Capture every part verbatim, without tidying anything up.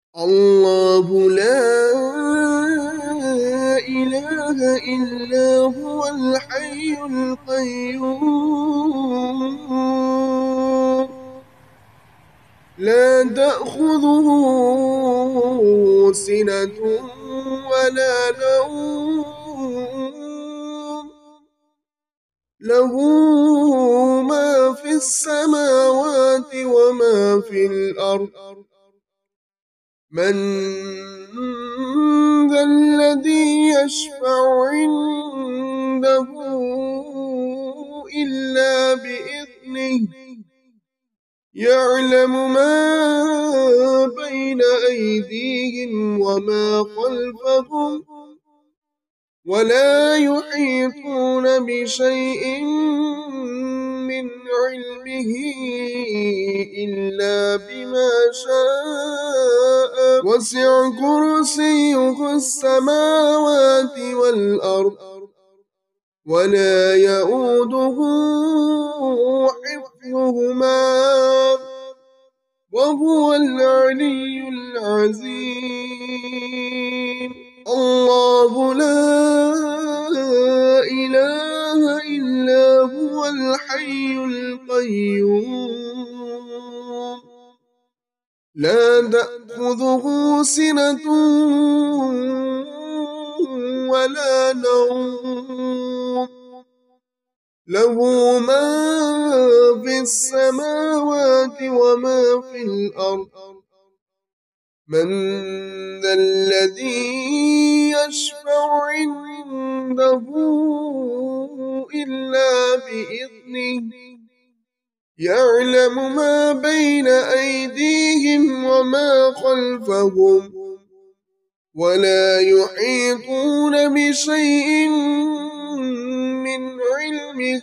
الله لا إله إلا هو الحي القيوم لا تأخذه سنة ولا نوم له ما في السماوات وما في الأرض من ذا الذي يشفع عنده إلا بإذنه يعلم ما بين أيديهم وما خلفهم ولا يحيطون بشيء من علمه إلا بما شاء وسع كرسيه السماوات والأرض ولا يؤوده حفظهما وهو العلي العظيم الله لا إله إلا هو الحي القيوم لا تأخذه سنة ولا نوم له ما في السماوات وما في الأرض من ذا الذي يشفع عنده إلا بإذنه يعلم ما بين أيديهم وما خلفهم ولا يحيطون بشيء من علمه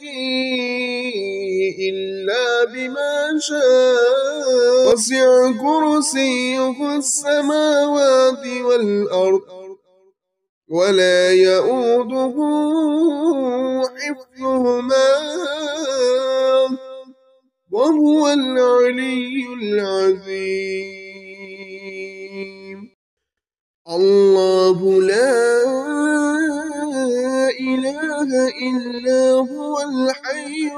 إلا بما شاء وسع كرسيه السماوات والأرض ولا يؤوده حفظهما وهو العلي العظيم الله لا إله إلا هو الحي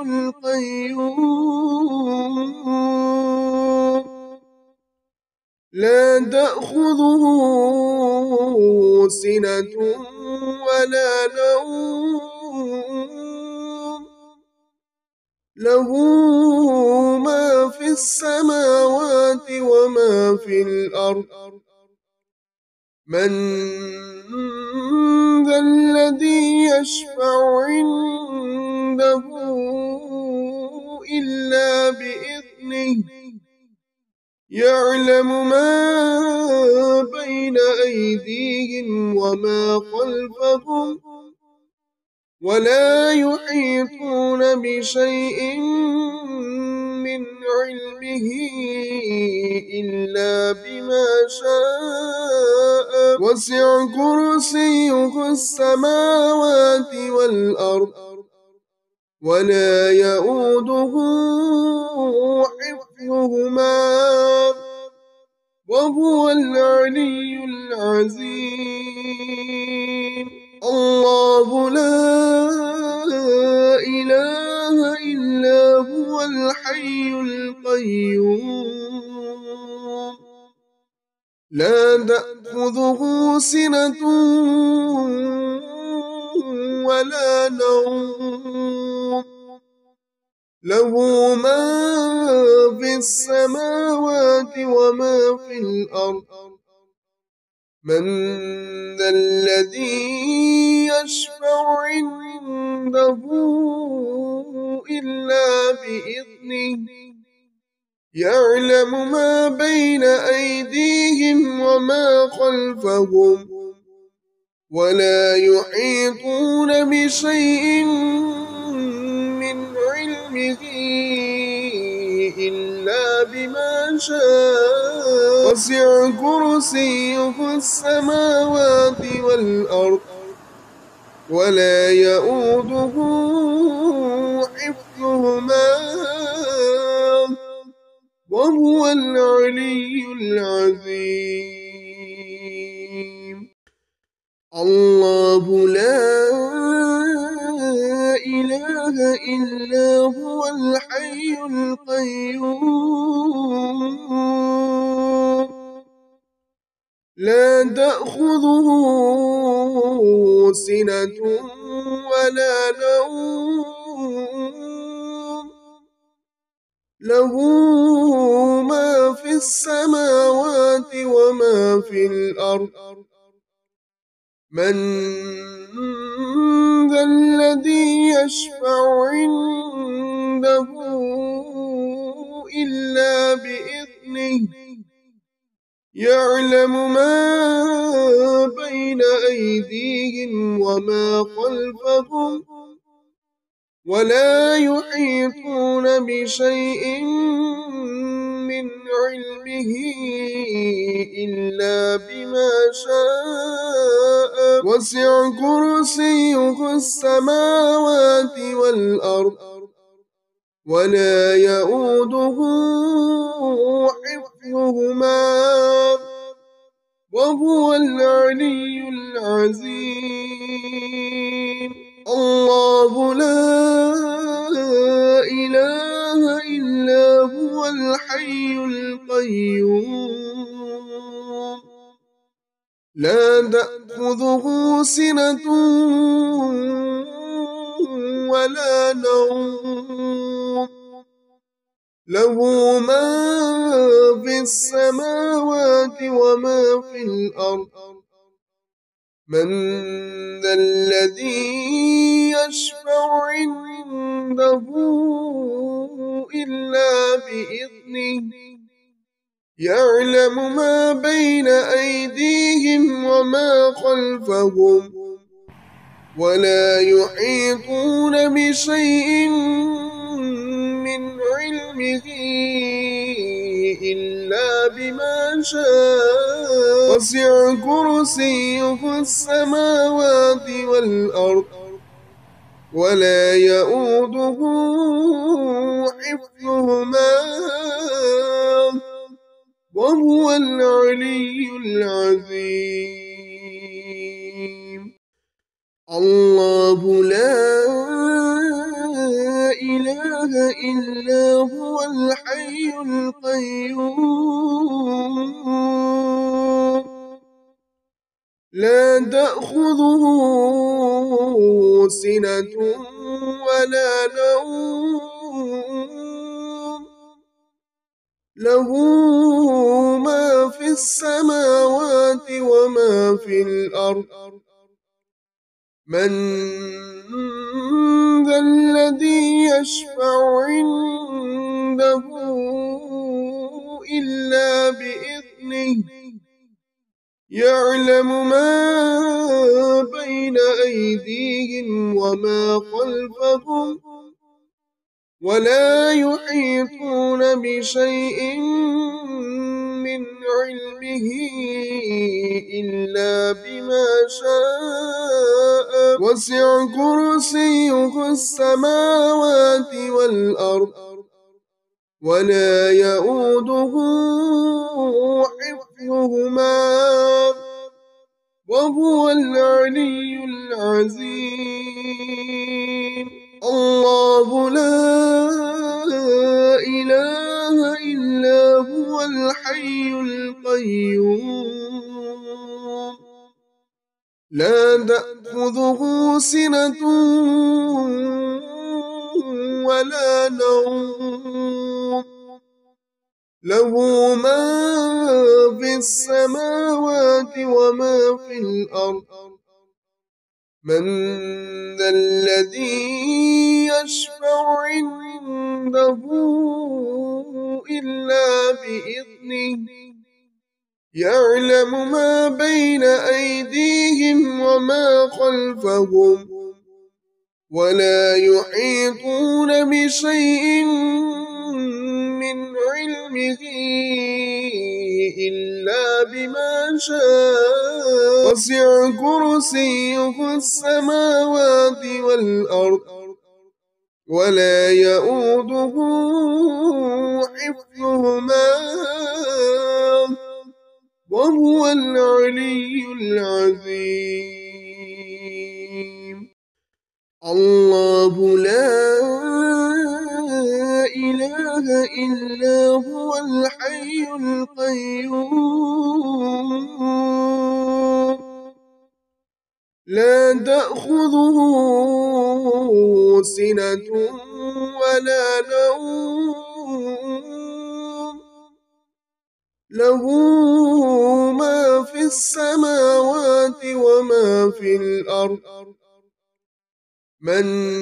القيوم لا تأخذه سنة ولا نوم له ما في السماوات وما في الأرض من ذا الذي يشفع عنده إلا بإذنه يعلم ما بين أيديهم وما خلفهم ولا يحيطون بشيء من علمه إلا بما شاء وسع كرسيه السماوات والأرض ولا يؤوده حفظهما وهو العلي العظيم الله لا إله إلا هو الحي القيوم لا تأخذه سنة ولا نوم له ما في السماوات وما في الأرض من ذا الذي يشفع عنده إلا بإذنه يعلم ما بين أيديهم وما خلفهم ولا يحيطون بشيء من علمه إلا بما شاء وسع كرسيه السماوات والأرض ولا يؤوده حفظهما وهو العلي العظيم. الله لا إله إلا هو الحي القيوم لا تأخذه سنة ولا نوم له ما في السماوات وما في الأرض من ذا الذي يشفع عنده إلا بإذنه يعلم ما بين أيديهم وما خلفهم ولا يحيطون بشيء من علمه إلا بما شاء وسع كرسيه السماوات والأرض ولا يؤوده حفظهما وهو العلي العظيم. الله لا إله إلا هو الحي القيوم لا تأخذه سنة ولا نوم له ما في السماوات وما في الأرض من ذا الذي يشفع عنده إلا بإذنه يعلم ما بين أيديهم وما خلفهم ولا يحيطون بشيء من علمه إلا بما شاء وسع كرسيه السماوات والأرض ولا يؤوده حفظهما وهو العلي العظيم. الله لا إله إلا هو الحي القيوم لا تأخذه سنة ولا نوم له ما في السماوات وما في الأرض من ذا الذي يشفع عنده إلا بإذنه يعلم ما بين أيديهم وما خلفهم ولا يحيطون بشيء من علمه إلا بما شاء وسع كرسيه السماوات والأرض ولا يؤوده حفظهما وهو العلي العظيم. الله لا إله إلا هو الحي القيوم لا تأخذه سنة ولا نوم له ما في السماوات وما في الأرض من ذا الذي يشفع عنده إلا بإذنه يعلم ما بين أيديهم وما خلفهم ولا يحيطون بشيء من علمه إلا بما شاء وسع كرسيه السماوات والأرض ولا يؤوده حفظهما وهو العلي العظيم. الله لا إله إلا هو الحي القيوم لا تأخذه سنة ولا نوم له ما في السماوات وما في الأرض من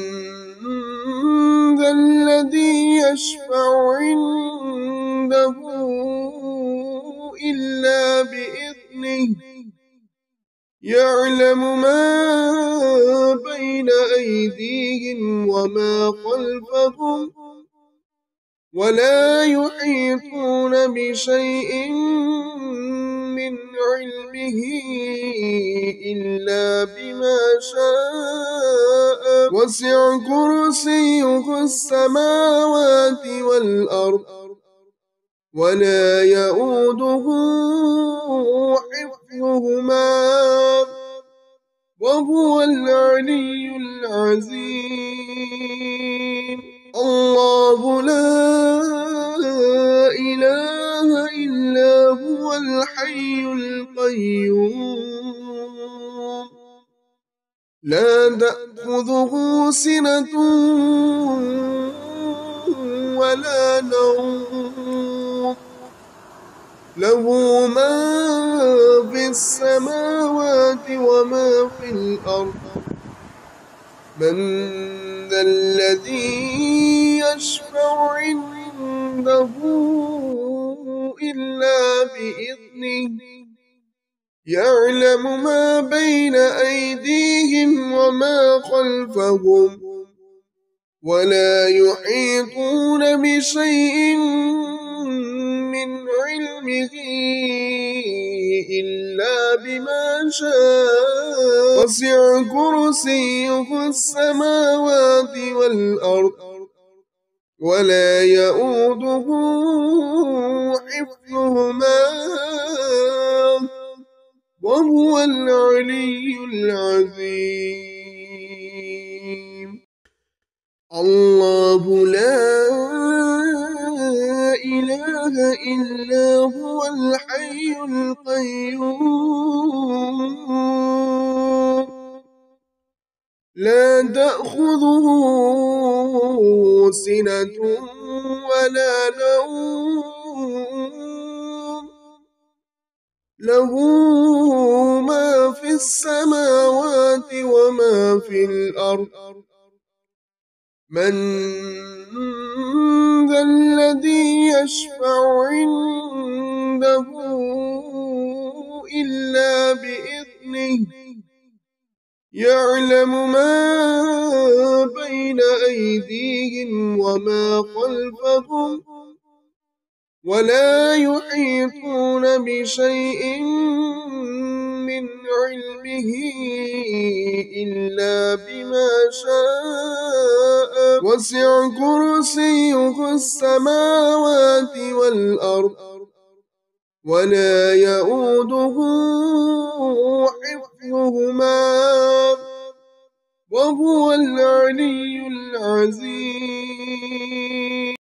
ذا الذي يشفع عنده إلا بإذنه يعلم ما بين أيديهم وما خلفهم ولا يحيطون بشيء من علمه إلا بما شاء وسع كرسيه السماوات والأرض ولا يؤوده حفظهما وهو العلي العظيم. الله لا إله إلا هو الحي القيوم لا تأخذه سنة ولا نوم له ما في السماوات وما في الأرض من ذا الذي يشفع عنده إلا بإذنه يعلم ما بين أيديهم وما خلفهم ولا يحيطون بشيء من علمه إلا بما شاء وسع كرسيه السماوات والأرض ولا يؤوده حفظهما وهو العلي العظيم. الله لا إله إلا هو الحي القيوم لا تأخذه سنة ولا نوم له ما في السماوات وما في الأرض من ذا الذي يشفع عنده إلا بإذنه يعلم ما بين أيديهم وما خلفهم ولا يحيطون بشيء من علمه إلا بما شاء وسع كرسيه السماوات والأرض ولا يؤوده حفظهما وهو العلي العظيم.